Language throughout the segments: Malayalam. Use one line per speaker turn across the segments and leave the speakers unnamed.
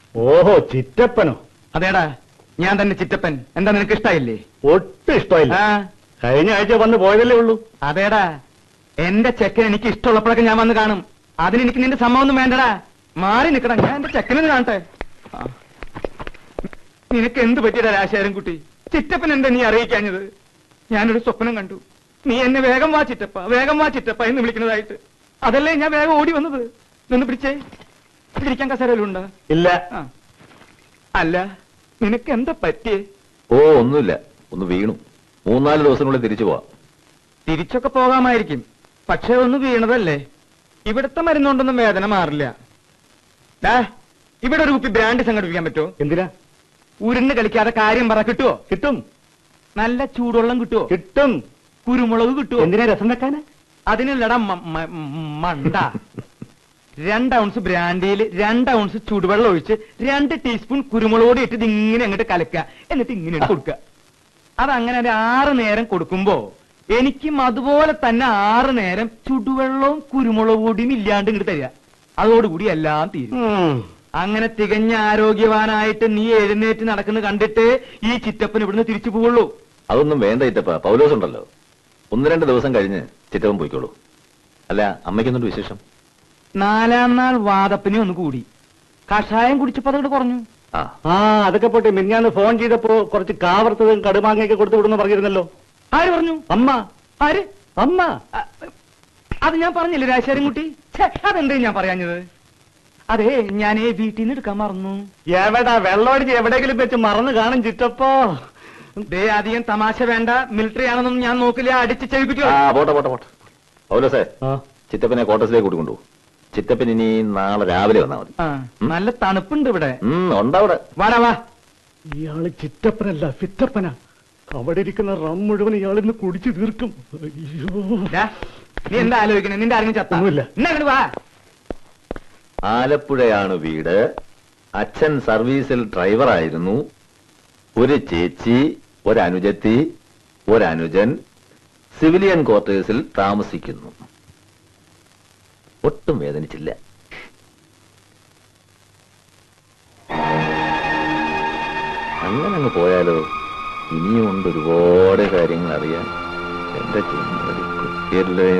ഓഹോ, ചിറ്റപ്പനോ?
അതേടാ, ഞാൻ തന്നെ ചിറ്റപ്പൻ. എന്താ നിനക്ക് ഇഷ്ടായില്ലേ?
ഒട്ടും ഇഷ്ടമായില്ല. കഴിഞ്ഞ ആഴ്ച വന്ന് പോയതല്ലേ ഉള്ളൂ.
അതേടാ, എന്റെ ചെക്കൻ എനിക്ക് ഇഷ്ടമുള്ളപ്പോഴൊക്കെ ഞാൻ വന്ന് കാണും. അതിനെനിക്ക് നിന്റെ സമ്മതമൊന്നും വേണ്ടടാ. മാറി നിൽക്കടാ, ഞാൻ എന്റെ ചെക്കനെന്ന് കാണട്ടെ. നിനക്ക് എന്ത് പറ്റിയടാ രാശേരൻ കുട്ടി? ചിറ്റപ്പൻ എന്താ നീ അറിയിക്കാഞ്ഞത്? ഞാനൊരു സ്വപ്നം കണ്ടു. നീ എന്നെ വേഗം വാ ചിറ്റപ്പ, വേഗം വാ ചിറ്റപ്പ എന്ന് വിളിക്കുന്നതായിട്ട്. അതല്ലേ ഞാൻ വേഗം ഓടി വന്നത്. നിന്ന് പിടിച്ചേ. ഇരിക്കാൻ കസേരയിലുണ്ടോ?
ഇല്ല.
അല്ല, നിനക്ക് എന്താ പറ്റിയേ?
ഓ, ഒന്നുമില്ല, ഒന്ന് വീണു. 3-4 ദിവസത്തിനുള്ളിൽ തിരിച്ചു പോവാം.
തിരിച്ചൊക്കെ പോകാമായിരിക്കും, പക്ഷെ ഒന്ന് വീണതല്ലേ. ഇവിടുത്തെ മരുന്നുകൊണ്ടൊന്നും വേദന മാറില്ല. ഇവിടെ ഒരു കുപ്പി ബ്രാൻഡ് സംഘടിപ്പിക്കാൻ പറ്റുമോ?
എന്തിനാ?
ഉരുന്ന് കളിക്കാതെ കാര്യം പറ. കിട്ടുമോ?
കിട്ടും.
നല്ല ചൂടുവെള്ളം കിട്ടുമോ?
കിട്ടും.
കുരുമുളക് കിട്ടുമോ?
എന്തിനാ രസം വെക്കാന്?
അതിനുള്ളടാ മണ്ട. 2 ഔൺസ് ബ്രാൻഡിയിൽ 2 ഔൺസ് ചൂടുവെള്ളം ഒഴിച്ച് 2 ടീസ്പൂൺ കുരുമുളക് പൊടി ഇട്ട് ഇങ്ങനെ അങ്ങോട്ട് കലക്കുക. എന്നിട്ട് ഇങ്ങനെ കൊടുക്കുക. അതങ്ങനെ ഒരു 6 നേരം കൊടുക്കുമ്പോ എനിക്കും അതുപോലെ തന്നെ 6 നേരം ചുടുവെള്ളവും കുരുമുളക് പൊടിയും ഇല്ലാണ്ട് ഇങ്ങോട്ട് തരിക. അതോടുകൂടി എല്ലാം തീരും. അങ്ങനെ തികഞ്ഞ ആരോഗ്യവാനായിട്ട് നീ എഴുന്നേറ്റ് നടക്കുന്നത് കണ്ടിട്ട് ഈ ചിറ്റപ്പൻ ഇവിടുന്ന് തിരിച്ചു പോവുള്ളൂ.
അതൊന്നും വേണ്ട ചിറ്റപ്പ, പൗലോസ് ഉണ്ടല്ലോ. 1-2 ദിവസം കഴിഞ്ഞ് ചിറ്റപ്പൻ പോയിക്കോളൂ. അല്ല, അമ്മയ്ക്കൊന്നുണ്ട് വിശേഷം?
4-ാം നാൾ വാദപ്പിനെ ഒന്ന് കൂടി. കഷായം കുടിച്ചപ്പോ അതോട് കുറഞ്ഞു.
അതൊക്കെ പോട്ടെ. മിഞ്ഞാന്ന് ഫോൺ ചെയ്തപ്പോ കുറച്ച് കാവർത്തതും കടുമാങ്ങയൊക്കെ കൊടുത്തു വിടുന്ന പറഞ്ഞിരുന്നല്ലോ.
ആര് പറഞ്ഞു?
അമ്മ.
ആര്?
അമ്മ.
അത് ഞാൻ പറഞ്ഞില്ലേ രാശാരൻകുട്ടി? അതെന്തേ ഞാൻ പറയാഞ്ഞത്? അതെ, ഞാൻ വീട്ടിൽ നിന്ന് എടുക്കാൻ മറന്നു.
എവിടാ? വെള്ളമടിച്ച് എവിടെയെങ്കിലും വെച്ച് മറന്നു കാണും ചിറ്റപ്പോ.
ദേ, അധികം തമാശ വേണ്ട. മിലിറ്ററി ആണെന്നൊന്നും ഞാൻ നോക്കില്ല. അടിച്ച് ചെവിപ്പിക്കോ?
പോട്ടെ പോട്ടെ പോട്ടെ. പൗലോസേ, ചിറ്റപ്പനെ ക്വാർട്ടേഴ്സിലേക്ക് കൂട്ടിക്കൊണ്ടു. ചിറ്റപ്പൻ ഇനി നാളെ രാവിലെ വന്നാൽ മതി.
നല്ല തണുപ്പുണ്ട് ഇവിടെ.
ഉണ്ടവിടെ.
വാടാ വാ.
ഇയാള് ചിറ്റപ്പനല്ല, ഫിറ്റപ്പനാ. അവിടെ ഇരിക്കുന്ന റം മുഴുവൻ ഇയാളിന്ന് കുടിച്ചു തീർക്കും. അയ്യോ,
നീ എന്താ ആലോചിക്കണേ? നിന്റെ ആരെങ്കിലും ചത്തൊന്നുമില്ല. വാ.
ആലപ്പുഴയാണ് വീട്. അച്ഛൻ സർവീസിൽ ഡ്രൈവറായിരുന്നു. ഒരു ചേച്ചി, ഒരനുജത്തി, ഒരനുജൻ സിവിലിയൻ ക്വാർട്ടേഴ്സിൽ താമസിക്കുന്നു. ഒട്ടും വേദനിച്ചില്ല. അങ്ങനെ അങ്ങ് പോയാലോ? ഇനിയും ഉണ്ട് ഒരുപാട് കാര്യങ്ങൾ അറിയാൻ. എന്റെ കുട്ടിയല്ലേ.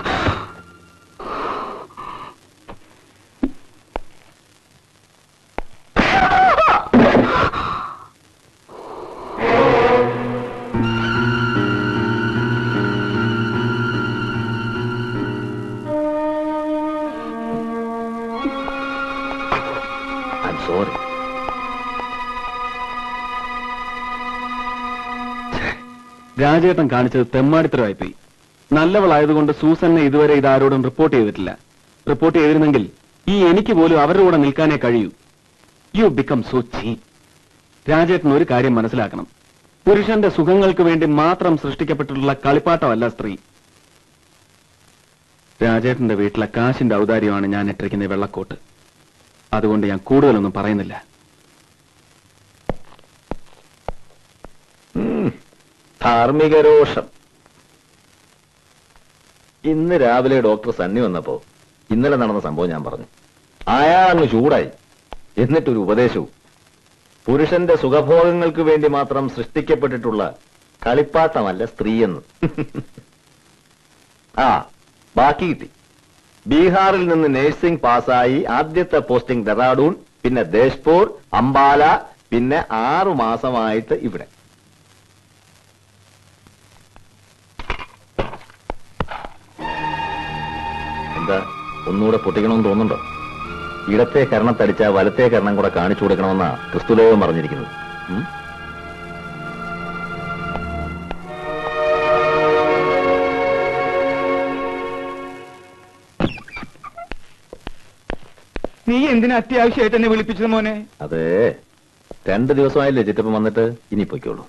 സോറി.
രാജേട്ടൻ കാണിച്ചത് തെമ്മാടിത്തരമായിപ്പോയി. നല്ലവളായതുകൊണ്ട് സൂസന്നെ ഇതുവരെ ഇതാരോടും റിപ്പോർട്ട് ചെയ്തിട്ടില്ല. റിപ്പോർട്ട് ചെയ്തിരുന്നെങ്കിൽ ഈ എനിക്ക് പോലും അവരുടെ കൂടെ നിൽക്കാനേ കഴിയൂ. You become so cheap. രാജേട്ടൻ ഒരു കാര്യം മനസ്സിലാക്കണം. പുരുഷന്റെ സുഖങ്ങൾക്ക് വേണ്ടി മാത്രം സൃഷ്ടിക്കപ്പെട്ടിട്ടുള്ള കളിപ്പാട്ടമല്ല സ്ത്രീ. രാജേട്ടന്റെ വീട്ടിലെ കാശിന്റെ ഔദാര്യമാണ് ഞാൻ ഇട്ടിരിക്കുന്ന വെള്ളക്കോട്ട്. അതുകൊണ്ട് ഞാൻ കൂടുതലൊന്നും പറയുന്നില്ല.
ധാർമ്മിക രോഷം. ഇന്ന് രാവിലെ ഡോക്ടർ സണ്ണി വന്നപ്പോ ഇന്നലെ നടന്ന സംഭവം ഞാൻ പറഞ്ഞു. അയാളങ്ങ് ചൂടായി. എന്നിട്ടൊരു ഉപദേശവും. പുരുഷന്റെ സുഖഭോഗങ്ങൾക്ക് വേണ്ടി മാത്രം സൃഷ്ടിക്കപ്പെട്ടിട്ടുള്ള കളിപ്പാട്ടമല്ല സ്ത്രീയെന്ന്. ബാക്കി കിട്ടി. ബീഹാറിൽ നിന്ന് നഴ്സിംഗ് പാസ്സായി ആദ്യത്തെ പോസ്റ്റിംഗ് ഡെറാഡൂൺ, പിന്നെ ദേശ്പൂർ, അംബാല, പിന്നെ 6 മാസമായിട്ട് ഇവിടെ. എന്താ, ഒന്നുകൂടെ പൊട്ടിക്കണമെന്ന് തോന്നുന്നുണ്ടോ? ഇടത്തെ കരണത്തടിച്ച വലത്തെ കരണം കൂടെ കാണിച്ചു കൊടുക്കണമെന്നാ ക്രിസ്തുലേവം പറഞ്ഞിരിക്കുന്നത്.
നീ എന്തിനാ അത്യാവശ്യമായിട്ട് എന്നെ വിളിപ്പിച്ചത് മോനെ?
അതെ, 2 ദിവസമായില്ലേ ചിറ്റപ്പം വന്നിട്ട്. ഇനി പൊയ്ക്കോളൂ.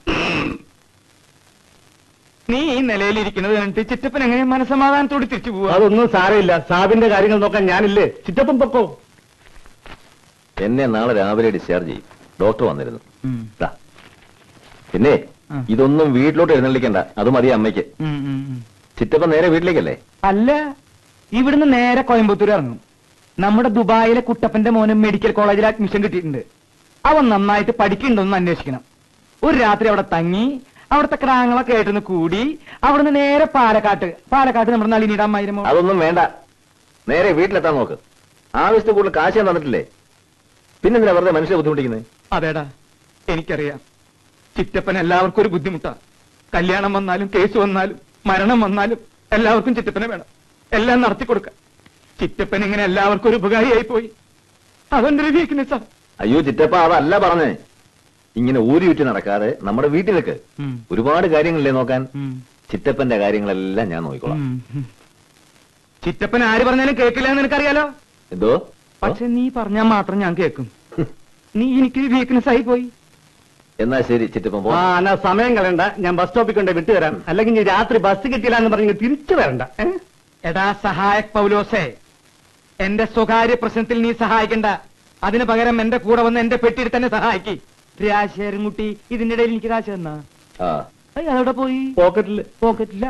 നീ ഈ നിലയിലിരിക്കുന്നത് കണ്ടിട്ട് ചിറ്റപ്പൻ എങ്ങനെ മനസമാധാനത്തോടെ തിരിച്ചു പോവാ?
അതൊന്നും സാരമില്ല. സാബിന്റെ കാര്യങ്ങൾ നോക്കാൻ ഞാനില്ലേ. ചിറ്റപ്പൻ പൊക്കോ.
എന്നെ നാളെ രാവിലെ ഡിസ്ചാർജ് ചെയ്യും. ഡോക്ടർ വന്നിരുന്നു. പിന്നെ ഇതൊന്നും വീട്ടിലോട്ട് എഴുന്നള്ളിക്കണ്ട. അത് മതി അമ്മയ്ക്ക്.
ഉം.
ചിറ്റപ്പൻ നേരെ വീട്ടിലേക്കല്ലേ?
അല്ല, ഇവിടുന്ന് നേരെ കോയമ്പത്തൂർ ഇറങ്ങും. നമ്മുടെ ദുബായിലെ കുട്ടപ്പന്റെ മോനും മെഡിക്കൽ കോളേജിൽ അഡ്മിഷൻ കിട്ടിയിട്ടുണ്ട്. അവൻ നന്നായിട്ട് പഠിക്കണ്ടോന്ന് അന്വേഷിക്കണം. ഒരു രാത്രി അവിടെ തങ്ങി അവിടുത്തെ ക്രാങ്ങളൊക്കെ ആയിട്ടൊന്ന് കൂടി അവിടുന്ന് നേരെ പാലക്കാട്ട് നമ്മുടെ നളിനിയുടെ അമ്മായിരമോ.
അതൊന്നും വേണ്ട, നേരെ വീട്ടിലെത്താൻ നോക്ക്. ആവശ്യത്തിൽ കൂടുതൽ കാശ് ഞാൻ തന്നിട്ടില്ലേ, പിന്നെന്തിനാ വെറുതെ മനുഷ്യരെ ബുദ്ധിമുട്ടിക്കുന്നത്?
അതേടാ, എനിക്കറിയാം. ചിറ്റപ്പൻ എല്ലാവർക്കും ഒരു ബുദ്ധിമുട്ടാ. കല്യാണം വന്നാലും കേസ് വന്നാലും മരണം വന്നാലും എല്ലാവർക്കും ചിറ്റപ്പനെ വേണം. എല്ലാം നടത്തി കൊടുക്കാം. ചിറ്റപ്പൻ ഇങ്ങനെ എല്ലാവർക്കും ഒരു ഉപകാരിയായി പോയി. അതെന്റെ ഒരു വീക്ക്നെസ്സാ.
അയ്യോ ചിറ്റപ്പ, അതല്ല പറഞ്ഞേ. ഇങ്ങനെ ഊരിയുറ്റി നടക്കാതെ നമ്മുടെ വീട്ടിലേക്ക് ഒരുപാട് കാര്യങ്ങളില്ലേ നോക്കാൻ. ചിറ്റപ്പന്റെ കാര്യങ്ങളെല്ലാം ഞാൻ നോക്കിക്കോളാം.
ചിറ്റപ്പൻ ആര് പറഞ്ഞാലും കേൾക്കില്ല എന്ന് എനിക്കറിയാലോ.
എന്തോ?
പക്ഷെ നീ പറഞ്ഞാൽ മാത്രം ഞാൻ കേൾക്കും. നീ എനിക്ക് വീക്ക്നെസ് ആയി പോയി.
എന്നാ ശരി ചിറ്റപ്പൻ പോ.
എന്നാ സമയം കളയണ്ട, ഞാൻ ബസ് സ്റ്റോപ്പിൽ കൊണ്ട് വിട്ടുതരാം. അല്ലെങ്കിൽ നീ രാത്രി ബസ് കിട്ടിയില്ല എന്ന് പറഞ്ഞ് തിരിച്ചു വരണ്ട.
എടാ സഹായക് പൗലോസേ, എന്റെ സ്വകാര്യ പ്രശ്നത്തിൽ നീ സഹായിക്കണ്ട. അതിന് പകരം എന്റെ കൂടെ വന്ന് എന്റെ പെട്ടിയിൽ തന്നെ സഹായിക്കി. രാശേരൻകുട്ടി ഇതിന്റെ ഇടയിൽ എനിക്ക് കാശ് തന്നാ. അതവിടെ പോയി? പോക്കറ്റില്ല.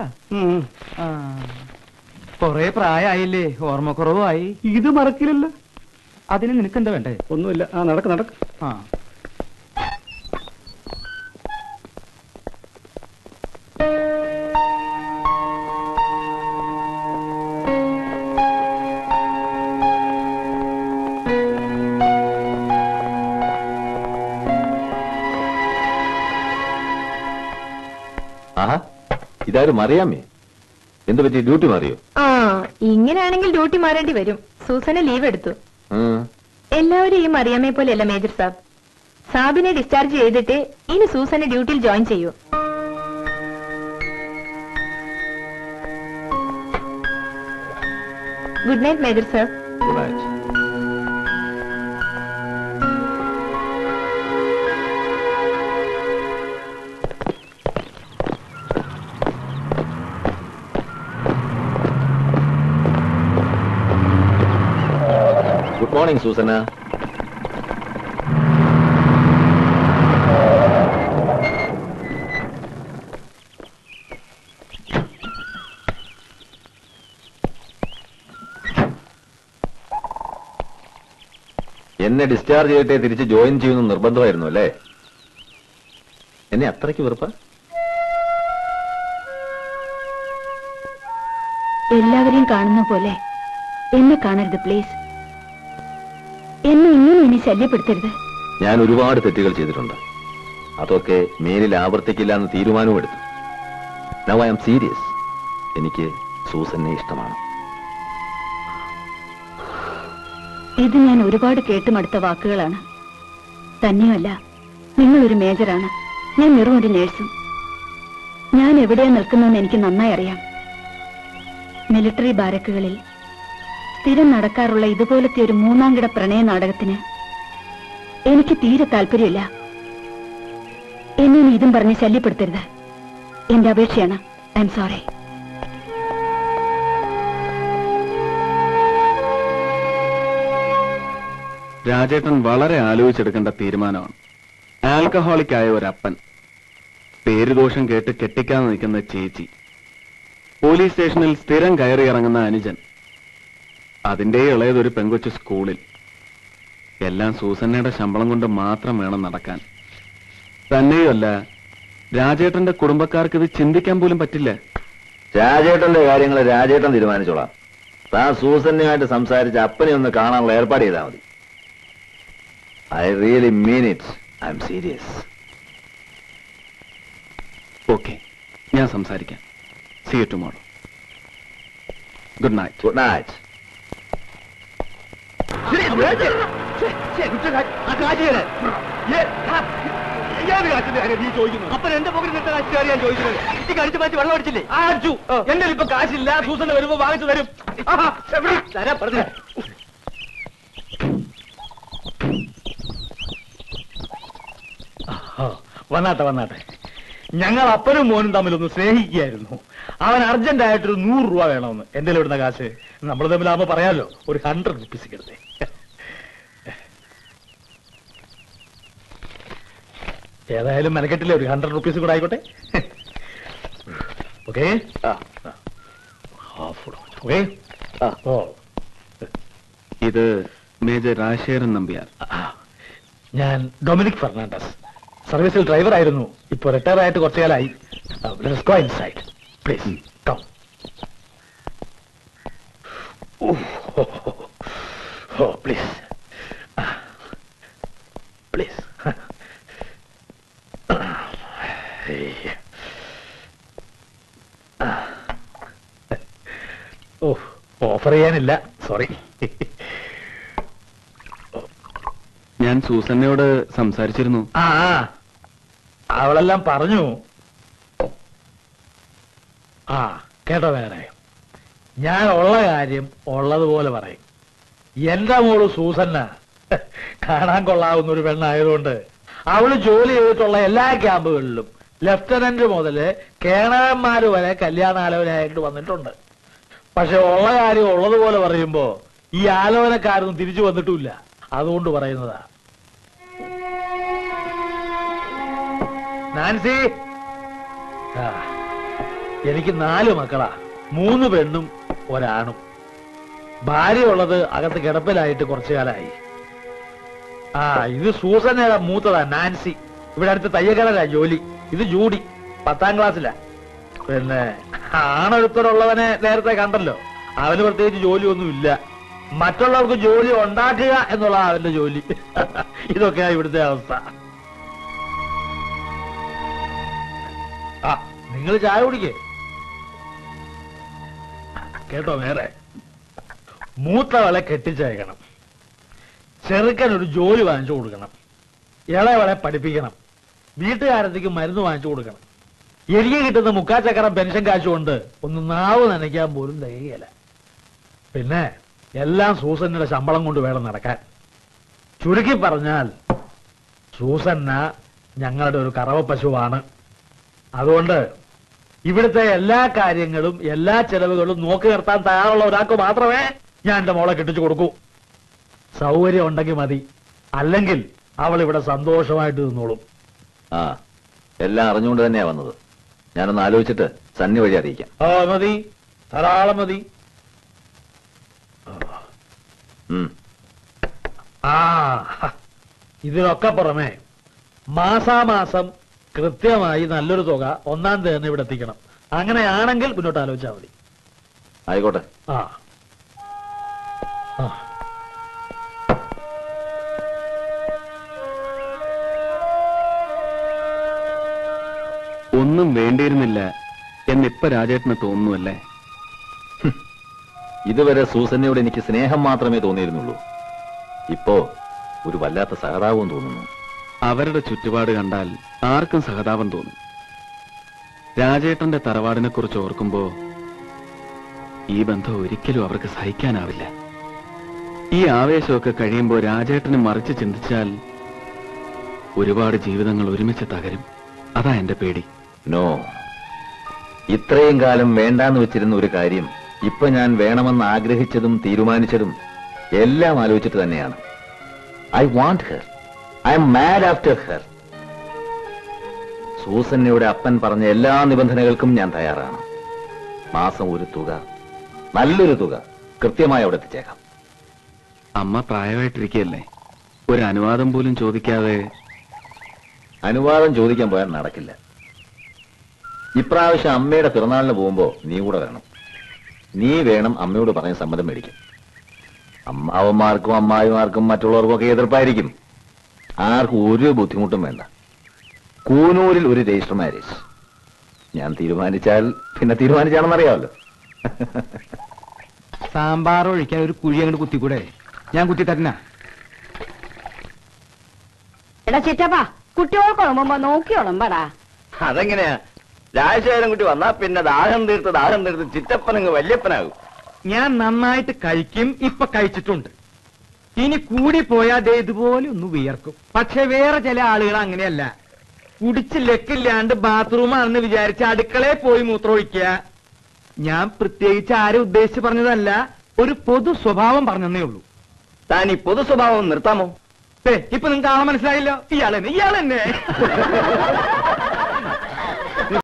കൊറേ പ്രായമായില്ലേ, ഓർമ്മക്കുറവായി.
ഇത് മറക്കില്ലല്ലോ.
അതിന് നിനക്കെന്താ വേണ്ടേ?
ഒന്നുമില്ല. നടക്ക്.
ആഹാ, ഇതാരും അറിയാമേ? എന്ത് പറ്റി, ഡ്യൂട്ടി മാറിയോ?
ഇങ്ങനെയാണെങ്കിൽ ഡ്യൂട്ടി മാറേണ്ടി വരും. സൂസന് ലീവ് എടുത്തു. എല്ലാവരും ഈ മറിയാമ്മയെ പോലെയല്ല മേജർ സാബ്. സാബിനെ ഡിസ്ചാർജ് ചെയ്തിട്ട് ഇനി സൂസനെ ഡ്യൂട്ടിയിൽ ജോയിൻ ചെയ്യൂ. Good night major sir.
Good night. Good morning Susana. എന്നെ ഡിസ്ചാർജ് ചെയ്തിട്ടേ തിരിച്ച് ജോയിൻ ചെയ്യുന്ന നിർബന്ധമായിരുന്നു അല്ലേ? എന്നെ അത്രയ്ക്ക് വെറുപ്പ?
എല്ലാവരെയും കാണുന്ന പോലെ എന്നെ കാണരുത് പ്ലീസ്. എന്നെ ഇങ്ങനെ ഇനി ശല്യപ്പെടുത്തരുത്.
ഞാൻ ഒരുപാട് തെറ്റുകൾ ചെയ്തിട്ടുണ്ട്. അതൊക്കെ മേലിൽ ആവർത്തിക്കില്ല എന്ന് തീരുമാനവും എടുത്തു. Now I am serious. എനിക്ക് സൂസനെ ഇഷ്ടമാണ്.
ഇത് ഞാൻ ഒരുപാട് കേട്ടുമടുത്ത വാക്കുകളാണ്. തന്നെയുമല്ല, നിങ്ങളൊരു മേജറാണ്, ഞാൻ വെറും ഒരു നേഴ്സും. ഞാൻ എവിടെയാ നിൽക്കുന്നതെന്ന് എനിക്ക് നന്നായി അറിയാം. മിലിറ്ററി ബാരക്കുകളിൽ സ്ഥിരം നടക്കാറുള്ള ഇതുപോലത്തെ ഒരു മൂന്നാംകിട പ്രണയ നാടകത്തിന് എനിക്ക് തീരെ താല്പര്യമില്ല. എന്നെ ഇതും പറഞ്ഞ് ശല്യപ്പെടുത്തരുത്. എന്റെ അപേക്ഷയാണ്. I am sorry.
രാജേട്ടൻ വളരെ ആലോചിച്ചെടുക്കേണ്ട തീരുമാനമാണ്. ആൽക്കഹോളിക് ആയ ഒരപ്പൻ, പേരുദോഷം കേട്ട് കെട്ടിക്കാതെ നിൽക്കുന്ന ചേച്ചി, പോലീസ് സ്റ്റേഷനിൽ സ്ഥിരം കയറി ഇറങ്ങുന്ന അനുജൻ, അതിന്റെ ഇളയതൊരു പെങ്കൊച്ചു സ്കൂളിൽ. എല്ലാം സൂസന്നയുടെ ശമ്പളം കൊണ്ട് മാത്രം വേണം നടക്കാൻ. തന്നെയുമല്ല, രാജേട്ടന്റെ കുടുംബക്കാർക്ക് ഇത് ചിന്തിക്കാൻ പോലും പറ്റില്ല.
രാജേട്ടന്റെ കാര്യങ്ങൾ രാജേട്ടൻ തീരുമാനിച്ചോളാം. താൻ സൂസന്നയുമായിട്ട് സംസാരിച്ച് അപ്പനെ ഒന്ന് കാണാനുള്ള ഏർപ്പാട് ചെയ്താൽ മതി. I really mean it. I'm serious.
Okay, ഞാൻ സംസാരിക്കാം. See you tomorrow. Good night.
Good night.
അപ്പൻ എന്റെ പോക്കറ്റിൽ നിന്ന് കാശ് ഞാൻ ചോദിക്കുന്നത്. ഈ കഴിച്ചു മാറ്റി വെള്ളം അടിച്ചില്ലേ? എന്റെ ഇപ്പൊ കാശില്ല. സൂസന വരുമ്പോ വാങ്ങിച്ചു തരും. തരാ പറഞ്ഞു. വന്നാട്ടെ. ഞങ്ങൾ അപ്പനും മോനും തമ്മിലൊന്ന് സ്നേഹിക്കുകയായിരുന്നു. അവൻ അർജന്റായിട്ടൊരു 100 രൂപ വേണമെന്ന്. എന്റെ ഇവിടുന്ന കാശ് നമ്മൾ തമ്മിലാകുമ്പോ പറയാമല്ലോ, ഒരു 100 റുപ്പീസ് കിടന്നേ. ഏതായാലും മെനക്കെട്ടില്ലേ, ഒരു 100 റുപ്പീസ് കൂടെ ആയിക്കോട്ടെ. Okay, okay.
ഇത് മേജർ രാജശേഖരൻ നമ്പ്യാർ.
ഞാൻ ഡൊമിനിക് ഫെർണാണ്ടസ്, സർവീസിൽ ഡ്രൈവർ ആയിരുന്നു. ഇപ്പൊ റിട്ടയർ ആയിട്ട് കുറച്ചു കാലമായി. Please come. Please please. Offer ചെയ്യാനില്ല, സോറി.
ഞാൻ സൂസന്നയോട് സംസാരിച്ചിരുന്നു.
അവളെല്ലാം പറഞ്ഞു. കേട്ടോ വേറെ, ഞാൻ ഉള്ള കാര്യം ഉള്ളതുപോലെ പറയും. എന്റെ മോള് സൂസന്ന കാണാൻ കൊള്ളാവുന്ന ഒരു പെണ്ണായതുകൊണ്ട് അവള് ജോലി ചെയ്തിട്ടുള്ള എല്ലാ ക്യാമ്പുകളിലും ലെഫ്റ്റനന്റ് മുതല് കേണവന്മാര് വരെ കല്യാണാലോചനയായിട്ട് വന്നിട്ടുണ്ട്. പക്ഷെ ഉള്ള കാര്യം ഉള്ളതുപോലെ പറയുമ്പോ ഈ ആലോചനക്കാരൊന്നും തിരിച്ചു വന്നിട്ടുമില്ല. അതുകൊണ്ട് പറയുന്നതാ. നാൻസി, എനിക്ക് 4 മക്കളാ, 3 പെണ്ണും ഒരാണും. ഭാര്യ ഉള്ളത് അകത്ത് കിടപ്പിലായിട്ട് കുറച്ചു കാലമായി. ഇത് സൂസന്നയുടെ മൂത്തതാ നാൻസി. ഇവിടെ അടുത്ത് തയ്യക്കടലാ ജോലി. ഇത് ജൂഡി, 10ാം ക്ലാസ്സിലാ. പിന്നെ ആണൊരുത്തരുള്ളവനെ നേരത്തെ കണ്ടല്ലോ, അവന് പ്രത്യേകിച്ച് ജോലിയൊന്നുമില്ല. മറ്റുള്ളവർക്ക് ജോലി ഉണ്ടാക്കുക എന്നുള്ള അവന്റെ ജോലി. ഇതൊക്കെയാ ഇവിടുത്തെ അവസ്ഥ. നിങ്ങൾ ചായ കുടിക്കേ. കേട്ടോ വേറെ, മൂത്തവളെ കെട്ടിച്ചയക്കണം, ചെറുക്കൻ ഒരു ജോലി വാങ്ങിച്ചു കൊടുക്കണം, ഇളയവളെ പഠിപ്പിക്കണം, വീട്ടുകാരത്തേക്ക് മരുന്ന് വാങ്ങിച്ചു കൊടുക്കണം. എനിക്ക് കിട്ടുന്ന 3/4 ചക്രം പെൻഷൻ കാശുകൊണ്ട് ഒന്ന് നാവ് നനയ്ക്കാൻ പോലും തികയില്ല. പിന്നെ എല്ലാം സൂസന്നയുടെ ശമ്പളം കൊണ്ട് വേണം നടക്കാൻ. ചുരുക്കി പറഞ്ഞാൽ സൂസന്ന ഞങ്ങളുടെ ഒരു കറവ പശുവാണ്. അതുകൊണ്ട് ഇവിടുത്തെ എല്ലാ കാര്യങ്ങളും എല്ലാ ചെലവുകളും നോക്കി നിർത്താൻ തയ്യാറുള്ള ഒരാൾക്ക് മാത്രമേ ഞാൻ എന്റെ മോളെ കെട്ടിച്ചു കൊടുക്കൂ. സൗകര്യം ഉണ്ടെങ്കിൽ മതി, അല്ലെങ്കിൽ അവൾ ഇവിടെ സന്തോഷമായിട്ട് നിന്നോളും.
എല്ലാം അറിഞ്ഞുകൊണ്ട് തന്നെയാ വന്നത്. ഞാനൊന്ന് ആലോചിച്ചിട്ട് സണ്ണി വഴി അറിയിക്കാം.
മതി, ധാരാളം മതി. ഇതിനൊക്കെ പുറമെ മാസാമാസം കൃത്യമായി നല്ലൊരു തുക 1-ാം തീയതി തന്നെ ഇവിടെ എത്തിക്കണം. അങ്ങനെയാണെങ്കിൽ മുന്നോട്ട് ആലോചിച്ചാൽ മതി.
ആയിക്കോട്ടെ.
ഒന്നും വേണ്ടിയിരുന്നില്ല എന്നിപ്പ രാജേട്ടന് തോന്നുന്നുവല്ലേ?
ഇതുവരെ സൂസന്നയോട് എനിക്ക് സ്നേഹം മാത്രമേ തോന്നിയിരുന്നുള്ളൂ. ഇപ്പോ ഒരു വല്ലാത്ത സഹതാപവും തോന്നുന്നു.
അവരുടെ ചുറ്റുപാട് കണ്ടാൽ ആർക്കും സഹതാപം തോന്നും. രാജേട്ടന്റെ തറവാടിനെ കുറിച്ച് ഓർക്കുമ്പോ ഈ ബന്ധം ഒരിക്കലും അവർക്ക് സഹിക്കാനാവില്ല. ഈ ആവേശമൊക്കെ കഴിയുമ്പോ രാജേട്ടനെ മറിച്ച് ചിന്തിച്ചാൽ ഒരുപാട് ജീവിതങ്ങൾ ഒരുമിച്ച് തകരും. അതാ എന്റെ പേടി.
നോ, ഇത്രയും കാലം വേണ്ടാന്ന് വെച്ചിരുന്ന ഒരു കാര്യം ഇപ്പൊ ഞാൻ വേണമെന്ന് ആഗ്രഹിച്ചതും തീരുമാനിച്ചതും എല്ലാം ആലോചിച്ചിട്ട് തന്നെയാണ്. I want her. I'm mad after her. സൂസന്നയുടെ അപ്പൻ പറഞ്ഞ എല്ലാ നിബന്ധനകൾക്കും ഞാൻ തയ്യാറാണ്. മാസം ഒരു തുക, നല്ലൊരു തുക കൃത്യമായി അവിടെ എത്തിച്ചേക്കാം.
അമ്മ പ്രായമായിട്ടിരിക്കുകയല്ലേ, ഒരു അനുവാദം പോലും ചോദിക്കാതെ?
അനുവാദം ചോദിക്കാൻ പോയാൽ നടക്കില്ല. ഇപ്രാവശ്യം അമ്മയുടെ പിറന്നാളിന് പോകുമ്പോ നീ കൂടെ വേണം. നീ വേണം അമ്മയോട് പറഞ്ഞ സമ്മതം മേടിക്കും. അമ്മാവന്മാർക്കും അമ്മായിമാർക്കും മറ്റുള്ളവർക്കും ഒക്കെ എതിർപ്പായിരിക്കും. ആർക്കും ഒരു ബുദ്ധിമുട്ടും വേണ്ട. കൂനൂരിൽ ഒരു രജിസ്റ്റർ മാരേജ്. ഞാൻ തീരുമാനിച്ചാൽ പിന്നെ തീരുമാനിച്ചാണെന്നറിയാമല്ലോ.
സാമ്പാർ ഒഴിക്കാൻ ഒരു കുഴി അങ്ങോട്ട് കുത്തിക്കൂടെ? ഞാൻ കുത്തി തരണ.
എടാ ചിറ്റപ്പാ, കുട്ടികൾക്കുളമ്പോ നോക്കിയോളമ്പടാ.
അതെങ്ങനെയാ? രാജശേഖരൻ കുട്ടി വന്നാ പിന്നെ ദാഹം തീർത്ത് ചിറ്റപ്പനങ്ങ് വല്യപ്പനാകും.
ഞാൻ നന്നായിട്ട് കഴിക്കും, ഇപ്പൊ കഴിച്ചിട്ടുണ്ട്. ഇനി കൂടി പോയാ ദേ ഇതുപോലെ ഒന്ന് വിയർക്കും. പക്ഷെ വേറെ ചില ആളുകൾ അങ്ങനെയല്ല. കുടിച്ച് ലെക്കില്ലാണ്ട് ബാത്റൂമാണെന്ന് വിചാരിച്ച് അടുക്കളയിൽ പോയി മൂത്രമൊഴിക്കുക. ഞാൻ പ്രത്യേകിച്ച് ആരും ഉദ്ദേശിച്ച് പറഞ്ഞതല്ല, ഒരു പൊതു സ്വഭാവം പറഞ്ഞതേ ഉള്ളൂ.
താൻ ഈ പൊതു സ്വഭാവം നിർത്താമോ?
ഇപ്പൊ നിങ്ങൾക്ക് ആളെ മനസ്സിലായില്ലോ. ഇയാളെന്നെ